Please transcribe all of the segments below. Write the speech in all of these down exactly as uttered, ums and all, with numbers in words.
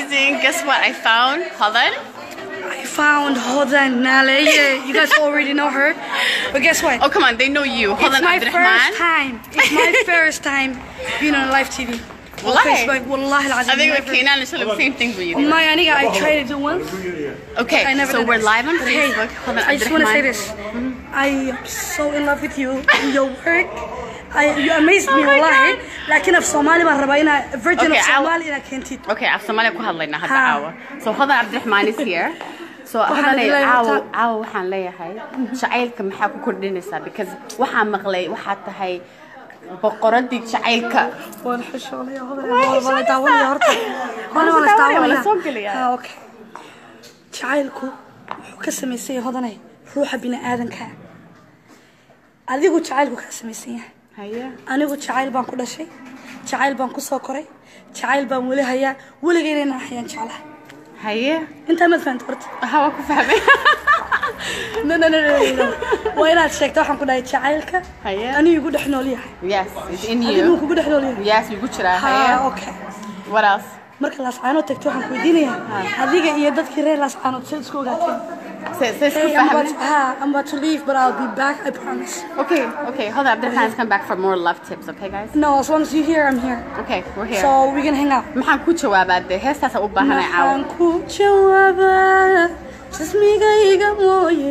amazing. Guess what I found? Hodan. I found Hodan Nale. Yeah, you guys already know her. But guess what? Oh, come on. They know you. Hodan It's my Abdurrahman. first time. It's my first time being on live T V. Wallahi. Wallahi I think with Keenan it's the same thing for you. My aniga, I tried to do once. Okay, I never so did we're it. live on But Facebook. Hey, Hodan I just want to say Abdurrahman. this. I am so in love with you and your work. I, you amazed me, Oh my wallahi. God. لكن في Somali ما ربينا virgin Okay, of I'll- Somali أنا كنتي. Okay, af Somalia ku hadlayna hadda Ha. caawa. So Hodan Abdurrahman is here. So Hodan ay leeyahay caawa horta- caawa waxaan leeyahay jacaylka maxaa ku kordhinaysaa because waxaan maqlay waxaad tahay boqoradii jacaylka. وأنا حشولة يا هذا Why? ولا داوني يا هرتا وأنا ولا ولا داوني سوق لي يعني. ها أوكي jacaylku wuxuu ka samaysan yahay hodanay ruuxa bini aadanka adigu jacaylku ka samaysan yahay Haya. anigu jacayl baan ku dhashay jacayl baan ku soo koray jacayl baan weli hayaa weligayna inaan hayaan jeclahay Haya. intaa ma fahanta horta Waxa waa ku fahmay. no no no no waa inaad sheegto waxaan ku dhahay jacaylka Haya. anigu igu dhex nool yahay Yes, it's in adigu you. kugu dhex nool yahay Yes, igu jira. ha Haya. okay What else? marka laascaanood tagto waxaan ku weydiinayaa adiga iyo dadkii reer laascaanood sida isku ogaateen Say say isku Hey, I'm about, fahmay. to, ah, I'm about to leave, but I'll be back, I promise. Okay, okay. Hodan Abdurrahman's come back for more love tips, okay guys? No, as long as you're here, I'm here. Okay, we're here. So we're gonna hang out. maxaan ku jawaabaa de heestaas u baahanay caawa. Maxaan ku jawaabaa jismigayga mooye.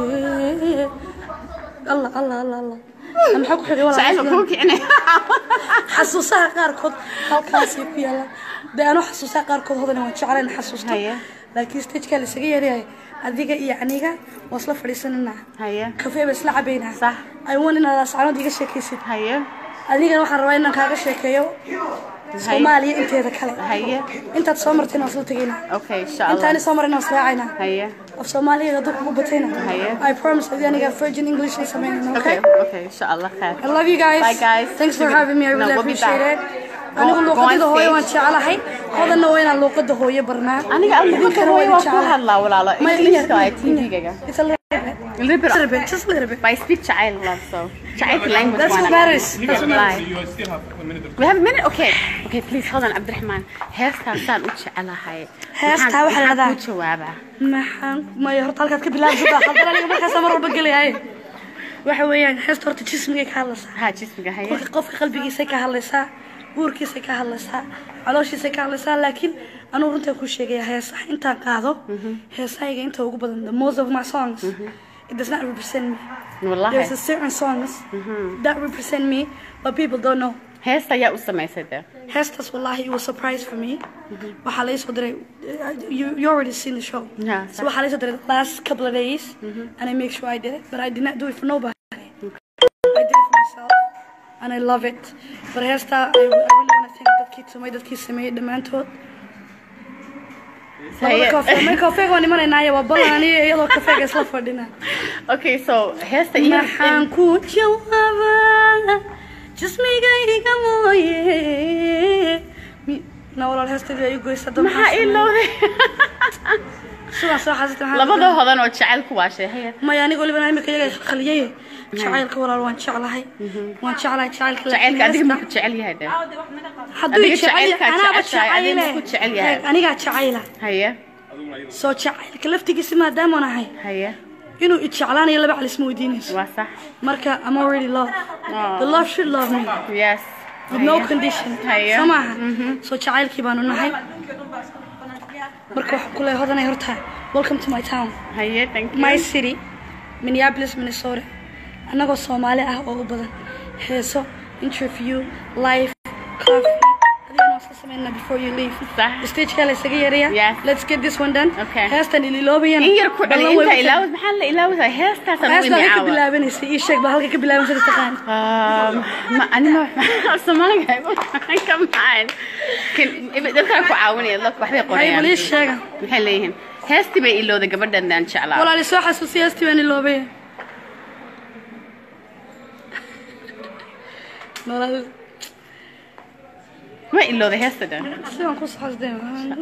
Allah, Allah, Allah, Allah. Maxaa ku xigay Jacaylka walaal? kuu kicinay. Xasuusaha qaarkood halkaas ku yaala. De ano xasuusaha qaarkood hodan waan jeclayn xasuusta. Haya. Laakiin stage-ka la isaga yareeyay adiga iyo aniga wasla fadhiisanana. Haya. Kafee bas la cabayna. Sax. I want in la saacad iga sheekaysid. Haya. adigana waxaan rabaa inaan kaaga sheekeeyo Soomaaliya inteeda kale. Haya. intaad soo marteen oo soo tagayna. Okay, inshallah. intaan soo mareen oo israacayna. Haya. of Soomaaliya dad ku batayna. Haya. I promise you aniga virgin English ay sameeyna, okay? Okay, okay, inshallah khair. I love you guys. Bye guys. Thanks for having me. I really No, we'll be appreciate back. it. anigu luqadda hooyo waan jecelahay. Hodanna waa inaan luqadda hooyo barnaa. Aniga luqadda hooyo waan ku hadlaa walaalo. Englishka ay T V-ga. It's a little bit. A little bit. A little bit, just a little bit. But I speak child love, so child language. That's what matters. That's what matters. You still have a minute. We have a minute. Okay. Okay, please hold on, Abdurrahman. Heestaasaan u jecelahay. Heestaa waxaa la ku jawaabaa. maxaan ma horta halkaad ka bilaabsada khaldana aniga markaas mar walba galay waxa weeyaan heesta horta jismiga ka hadlaysaa Ha, jismiga haya. qofka qofka qalbigiisa ka hadlaysaa buurkiisa ka hadlaysaa calooshiisa ka hadlaysaa laakiin anu runta ku sheegaya heesa intaan qaado heesayga inta ugu badan the most of my songs it does not represent me. Wallahi. There's a certain songs that represent me but people don't know. Heesta yaa u samaysay de. Heestas wallahi it was a surprise for me. Waxaa la soo diray you you already seen the show. Yeah. So waxaa la soo diray last couple of days and I make sure I did it but I did not do it for nobody. I did it for myself and I love it. But heesta I, I really want to thank dadkii tumay dadkii sameeyay dhamaantood. Haya. Coffee, my coffee waan imanaynaa waa balan iyadoo kafeega isla fadhina. Okay, so heesta iyo Maxaan ku jawaabaa jismigayga mooye. Na walaal heestayda ay goysa dad. maxaa ilowday? Soo soo xasatay maxaa. Labada hodan oo jacaylku waa sheehaya. ma yaani waliba imika iyaga khaliyay. Jacaylka walaal waan jeclahay. Waan jeclahay jacaylka. Jacaylka adiga ma ku jecel yahay de. Hadduu adiga jecel jacaylka anaaba jeceshahay, adiga ma ku jecel yahay. aniga jecayla. Haya. Soo jacaylka laftigiisa maadaama aan ahay. Haya. inuu i jeclaanayo laba calis ma weydiinayso. Waa sax. Marka I'm already loved. The love should love me. Yes. With no condition. Haya. Samaha. So jacaylkii baanu nahay. Marka waxaan ku leeyahay hodanay horta. Welcome to my town. Haya, thank you. My city, Minneapolis, Minnesota. Anagoo Soomaali ah oo u badan. Heeso, interview, live, coffee. Adigana waxaan sameynaa before you leave. Sax. Stage kale isaga yareeya. Yes. Let's get this one done. Okay. Heestan ililoobayana. in yar ku dhali inta ilaawad maxaa la ilaawada heestaas aan u Heestan ka imaawa. bilaabanaysa ii sheeg ba halka ka bilaabanaysa taqaan. Um, ma anima Soomaaliga ka maxaan. Kan dadka ku caawinaya dadka waxbay Ay qorayaan. wali sheega. Maxay leeyihiin? Heesti bay ilowda gabadhan aan jeclaa. Walaal soo xasuusiya heestii baan iloobay. Walaal ma ilowda heesta dan. sidaan ku saxasday.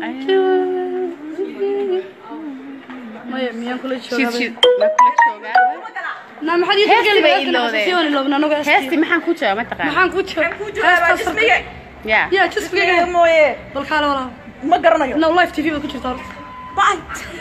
Maya miyaan kula She's joogaa. she's ma kula joogaa. Na maxaad ii Heestii tageli bay bay ilowday. ilowday. Sidaan ilowna anaga Heesti maxaan ku jawaab ma taqaan? maxaan ku joogaa? Heestaa Yeah. yaa jismiga mooye. Balkaala walaal. ما قرنايو no live T V بكل شيء صار باي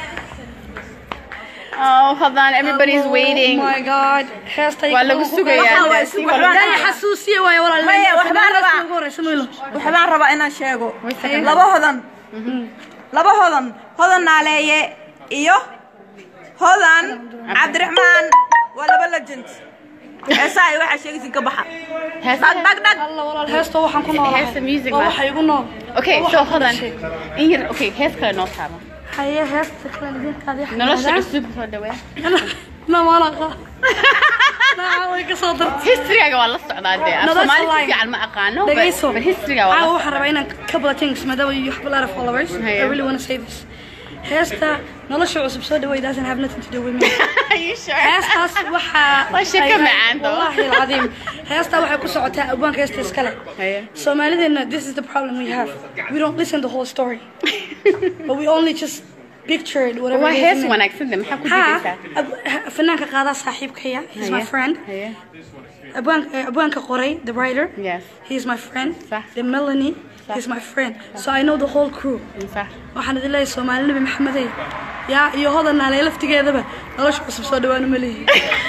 Oh, hold on, everybody's waiting. Oh my god heestay Waa lagu sugayaa. yaa xasuusiye way walaal Maya, waxbaan rabaa. ugu horeysa maylo waxbaan rabaa inaan sheego second. laba hodan laba hodan hodan naaleeye iyo hodan cabdiraxmaan waa laba legend heesaha waxa sheegaysin ka baxa Heesaha? dag dag dag alla walaal heesto waxaan ku noolahay Heesta music waa ma- waxa igu nool Okay, Waa so waxa hold on. ku dhashay. In here, okay, hees kale noo taaba. haye heesta kale idinkaadi Nolosha cusub soo dhawee. na malaqa na way ka soo dartay History-ga waa la socdaa dee. No, that's Soomaali a lie. si fiican ma aqaano. but- dhagayso But history-ga waa la caawa socdaa. waxaan rabaa inaan couple of things maadaama you have a lot of followers I Haye. really want to say this heesta nolosha cusub soo dhaweey doesn't have nothing to do with me Are you sure? heestaas waxaa Waa sheeko macaan though. wallahi alcadiim heestaa waxay ku socotaa abwaanka heesta iskale Haye. Soomaalideena this is the problem we have we don't listen the whole story but we only just pictured whatever Waa it is hees in it. wanaagsan dee, maxaa ku Ha, diidaysaa? ab- ha- fanaanka qaadaa saaxiibkaya he's my Haye. friend Haye. abwaan eh, abwaanka qoray the writer Yes. he's my friend Sax. the Melanie he's my friend so I know the whole crew Sax. waxaan idin leeyahay Soomaali nabi maxamedey yaa iyo hodanaa lee laftigeedaba nolosha cusub soo dhawaana ma lihi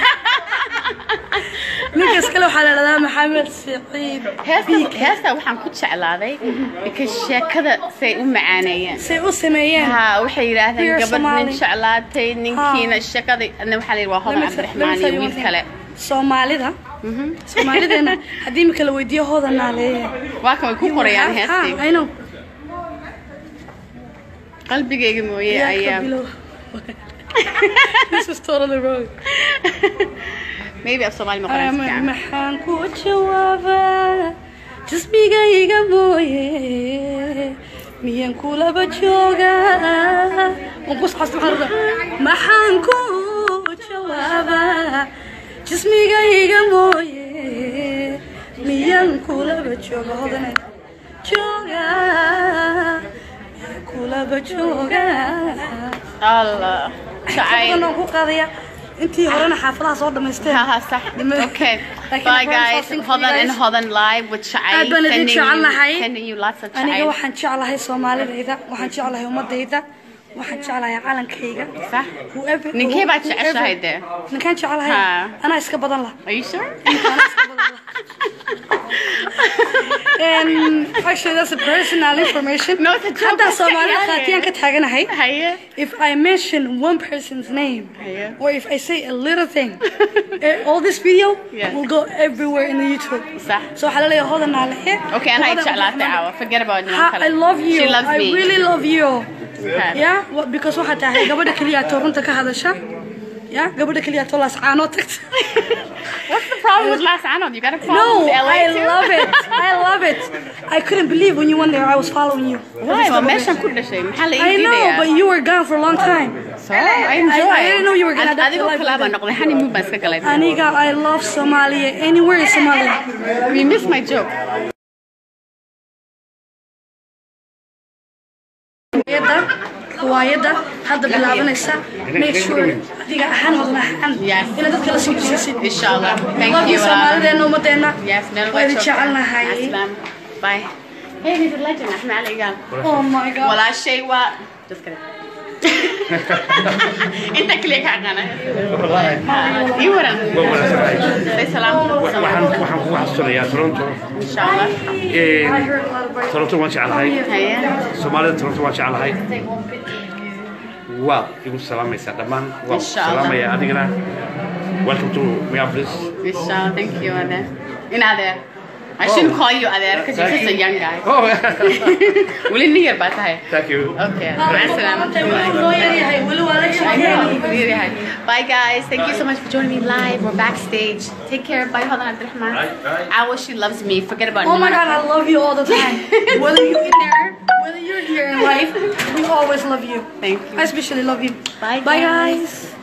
ninkaas kale waxaa la dhahdaa maxamed siciid Heesta heesta waxaan ku jeclaaday because sheekada say u macaaneeyeen. say u sameeyeen Ha, waxay yiraahdeen Dear gabadh nin Somali. jeclaatay ninkiina shaqada ana waxaa la yiri waa hodan Let me tell- let me Cabdiraxmaan tell iyo you one wiil thing. kale. Soomaalida Soomaalideena haddii imika la weydiiyo hodanaa leeyahay Waa kan way ku qorayaan heestii. I know Qalbigayga mooyee Yeah, ayaa. Kabilo. This is totally wrong. Maybe af Soomaali ma qoran si fiican. maxaan ku jawaabaa jasmigayga mooye miyaan kulaba joogaa maxaan ku jawaabaa jasmigayga mooye miyaan kulaba jooga hodane joogaa miyaan kulaba joogaa Allah. Jacayl. Waxaan ku qaadaya intii horena xaafadaha soo dhameysteen Ha ha صح. Okay. Bye guys. Hodan and Hodan live with Shai. Aad baan idin jecelahay. Sending you lots of aniga Shai. waxaan jeclahay Soomaalidayda waxaan jeclahay ummadayda waxaan jeclahay calankayga صح. Whoever- Ninkee baad whoever- jeceshahay dee? ninkaan jeclahay Ha. anaa iska badan lah Are you sure? And actually that's a personal information No, it's a joke. hadda Soomaalida Yeah, qaatiyaan ka taaganahay Haye. if I mention one person's name Yeah. or if I say a little thing eh, all this video Yeah. will go everywhere in the YouTube صح. so waxaa laleeyahay hodan naalehe Okay, and I jeclaatay caawa. Forget about Ha, niman kale. I love you She loves I me. really love you Okay. yeah what, because waxaa tahay gabadha kaliya too runta ka hadasha yeah gabadha kaliya too lascaano tagta What's the problem with Las Anod? You got a problem no with L A I too? love it I love it I couldn't believe when you went there I was following you Why? Waa meeshan ku dhashay. Maxaa la I ii know diidayaa? but you were gone for a long time So, I enjoy. I didn't know you were gonna adapt Adigoo your life kale with baan them. noqday. Honeymoon baan iska galay. aniga I love Somalia anywhere in Somalia You missed my joke. riwaayadda riwaayadda hadda bilaabanaysa make sure adiga ahaan hodan ahaan Yes. inaad dadka la soo jiisid Inshallah. Thank love you. you Soomaalideena ummadeena Yes, meel waa idin jecelnahay Aslam. Bye. Hey, he's a legend. Ahmed Ali Gal. oh my god walaashay waa just kidding. Inta kaliya ka aqaana. Ii waran. Say salaam. waxaan waxaan ku xasuunayaa Toronto Inshallah. ee I heard a lot about you Toronto waan jeclahay Haye. Soomaalida Toronto waan jeclahay waa igu salaamaysaa dhammaan waan Inshallah. salaamayaa adigana welcome to Minneapolis Inshallah. Thank you, Ade. In Ade. I shouldn't call you Ade because you're just a young guy. oh Wali niyar baa tahay. thank you Okay. Assalam. Bye guys. Thank you so much for joining me live. We're backstage. Take care. Bye, Hodan Abdurrahman. Awa, she loves me. Forget about oh my Nimana. god I love you all the time whether you're in there whether you're here in life we always love you Thank you. I especially love you Bye, bye guys. guys